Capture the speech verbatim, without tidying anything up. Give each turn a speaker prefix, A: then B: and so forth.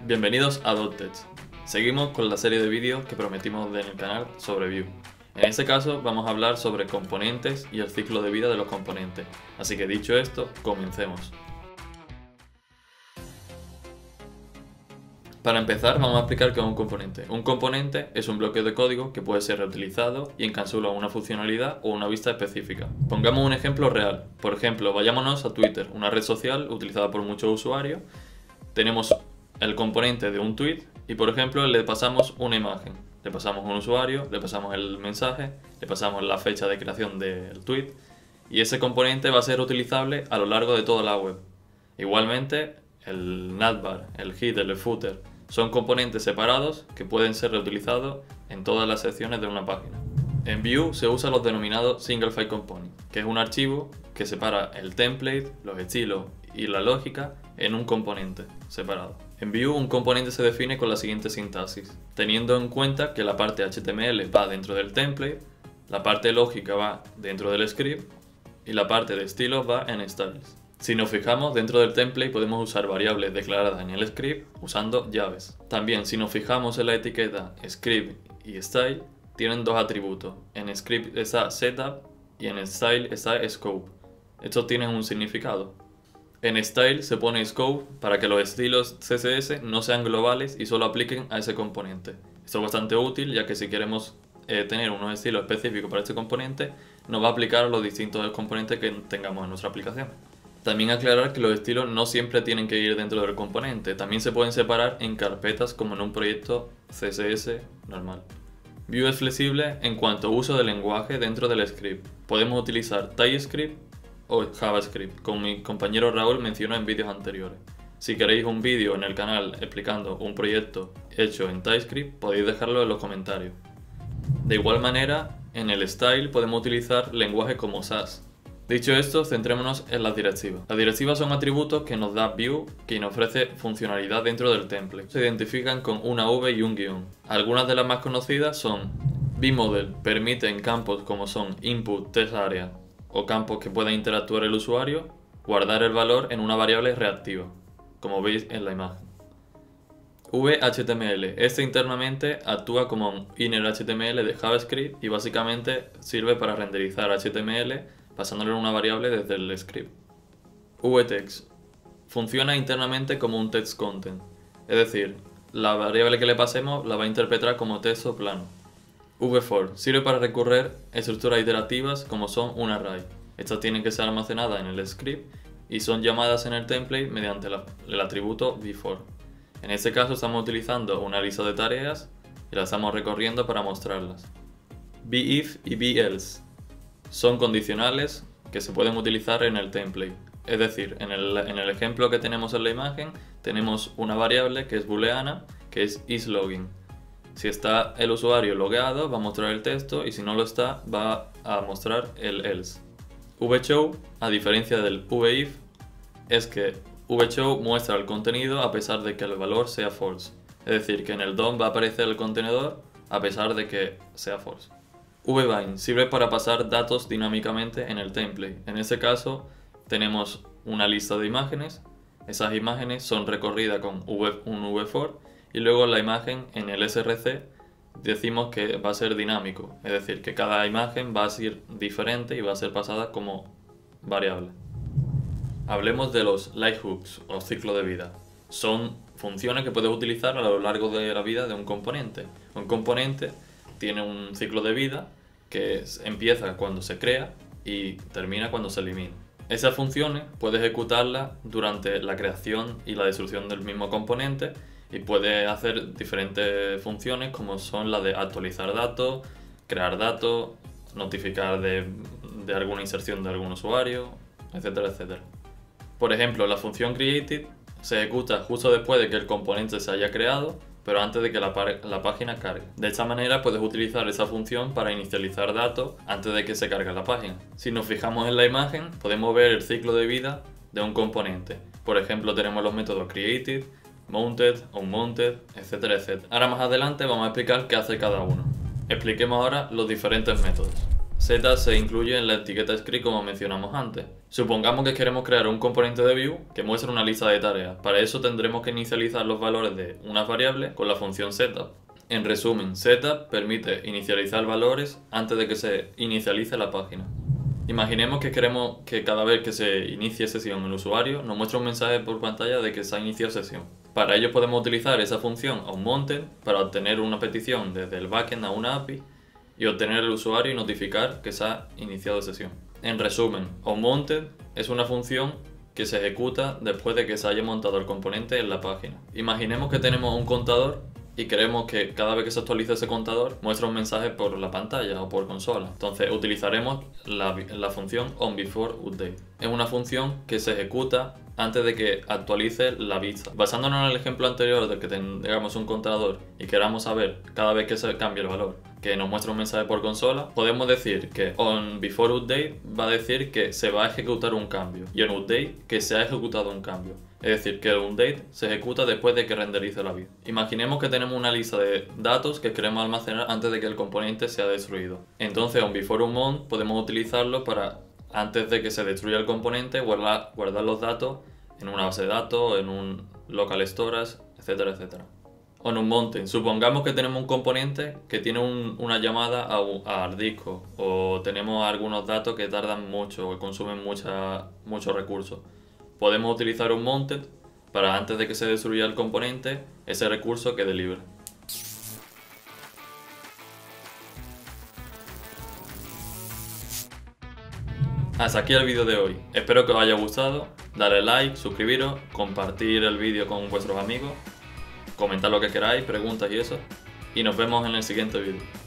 A: Bienvenidos a .tech. Seguimos con la serie de vídeos que prometimos en el canal sobre Vue. En este caso vamos a hablar sobre componentes y el ciclo de vida de los componentes. Así que dicho esto, comencemos. Para empezar vamos a explicar qué es un componente. Un componente es un bloque de código que puede ser reutilizado y encapsula una funcionalidad o una vista específica. Pongamos un ejemplo real. Por ejemplo, vayámonos a Twitter, una red social utilizada por muchos usuarios. Tenemos el componente de un tweet y por ejemplo le pasamos una imagen, le pasamos un usuario, le pasamos el mensaje, le pasamos la fecha de creación del tweet y ese componente va a ser utilizable a lo largo de toda la web. Igualmente el navbar, el header, el footer son componentes separados que pueden ser reutilizados en todas las secciones de una página. En Vue se usan los denominados Single File Component, que es un archivo que separa el template, los estilos y la lógica en un componente separado. En Vue un componente se define con la siguiente sintaxis, teniendo en cuenta que la parte H T M L va dentro del template, la parte lógica va dentro del script y la parte de estilos va en styles. Si nos fijamos, dentro del template podemos usar variables declaradas en el script usando llaves. También si nos fijamos en la etiqueta script y style, tienen dos atributos. En script está setup y en style está scope. Estos tienen un significado. En style se pone scope para que los estilos C S S no sean globales y solo apliquen a ese componente. Esto es bastante útil ya que si queremos eh, tener unos estilos específicos para este componente, nos va a aplicar a los distintos componentes que tengamos en nuestra aplicación. También aclarar que los estilos no siempre tienen que ir dentro del componente, también se pueden separar en carpetas como en un proyecto C S S normal. Vue es flexible en cuanto a uso del lenguaje dentro del script. Podemos utilizar TypeScript o JavaScript, como mi compañero Raúl mencionó en vídeos anteriores. Si queréis un vídeo en el canal explicando un proyecto hecho en TypeScript, podéis dejarlo en los comentarios. De igual manera, en el style podemos utilizar lenguajes como Sass. Dicho esto, centrémonos en las directivas. Las directivas son atributos que nos da Vue que nos ofrece funcionalidad dentro del template. Se identifican con una V y un guión. Algunas de las más conocidas son VModel, permiten campos como son input, test area o campos que pueda interactuar el usuario, guardar el valor en una variable reactiva, como veis en la imagen. V H T M L. Este internamente actúa como un inner H T M L de JavaScript y básicamente sirve para renderizar H T M L pasándole una variable desde el script. VText. Funciona internamente como un text content, es decir, la variable que le pasemos la va a interpretar como texto plano. vFor sirve para recurrir a estructuras iterativas como son un array. Estas tienen que ser almacenadas en el script y son llamadas en el template mediante la, el atributo vFor. En este caso estamos utilizando una lista de tareas y la estamos recorriendo para mostrarlas. Vif y Velse son condicionales que se pueden utilizar en el template. Es decir, en el, en el ejemplo que tenemos en la imagen tenemos una variable que es booleana que es isLogin. Si está el usuario logueado va a mostrar el texto y si no lo está va a mostrar el else. VShow, a diferencia del VIF, es que VShow muestra el contenido a pesar de que el valor sea false. Es decir, que en el D O M va a aparecer el contenedor a pesar de que sea false. Vbind sirve para pasar datos dinámicamente en el template. En este caso tenemos una lista de imágenes. Esas imágenes son recorridas con un vFor y luego la imagen en el S R C decimos que va a ser dinámico, es decir, que cada imagen va a ser diferente y va a ser pasada como variable. Hablemos de los livehooks o ciclo de vida. Son funciones que puedes utilizar a lo largo de la vida de un componente. Un componente tiene un ciclo de vida que empieza cuando se crea y termina cuando se elimina. Esas funciones puedes ejecutarlas durante la creación y la destrucción del mismo componente y puedes hacer diferentes funciones como son las de actualizar datos, crear datos, notificar de, de alguna inserción de algún usuario, etcétera, etcétera. Por ejemplo, la función created se ejecuta justo después de que el componente se haya creado, pero antes de que la, la página cargue. De esta manera puedes utilizar esa función para inicializar datos antes de que se cargue la página. Si nos fijamos en la imagen, podemos ver el ciclo de vida de un componente. Por ejemplo, tenemos los métodos created, mounted, unmounted, etcétera, etcétera. Ahora más adelante vamos a explicar qué hace cada uno. Expliquemos ahora los diferentes métodos. Z se incluye en la etiqueta script como mencionamos antes. Supongamos que queremos crear un componente de view que muestre una lista de tareas. Para eso tendremos que inicializar los valores de una variable con la función setup. En resumen, setup permite inicializar valores antes de que se inicialice la página. Imaginemos que queremos que cada vez que se inicie sesión el usuario nos muestre un mensaje por pantalla de que se ha iniciado sesión. Para ello podemos utilizar esa función onMounted para obtener una petición desde el backend a una A P I y obtener el usuario y notificar que se ha iniciado sesión. En resumen, onMounted es una función que se ejecuta después de que se haya montado el componente en la página. Imaginemos que tenemos un contador y queremos que cada vez que se actualice ese contador muestre un mensaje por la pantalla o por consola. Entonces utilizaremos la, la función onBeforeUpdate. Es una función que se ejecuta antes de que actualice la vista. Basándonos en el ejemplo anterior de que tengamos un contador y queramos saber cada vez que se cambie el valor que nos muestra un mensaje por consola, podemos decir que onBeforeUpdate va a decir que se va a ejecutar un cambio y onUpdate que se ha ejecutado un cambio. Es decir, que el update se ejecuta después de que renderice la vista. Imaginemos que tenemos una lista de datos que queremos almacenar antes de que el componente sea destruido. Entonces, onBeforeUpmount podemos utilizarlo para, antes de que se destruya el componente, guardar, guardar los datos en una base de datos, en un local storage, etcétera, etcétera. onUnMounted. Supongamos que tenemos un componente que tiene un, una llamada a, a al disco, o tenemos algunos datos que tardan mucho o consumen mucha, muchos recursos. Podemos utilizar onMounted para, antes de que se destruya el componente, ese recurso quede libre. Hasta aquí el vídeo de hoy. Espero que os haya gustado. Dale like, suscribiros, compartir el vídeo con vuestros amigos, comentar lo que queráis, preguntas y eso. Y nos vemos en el siguiente vídeo.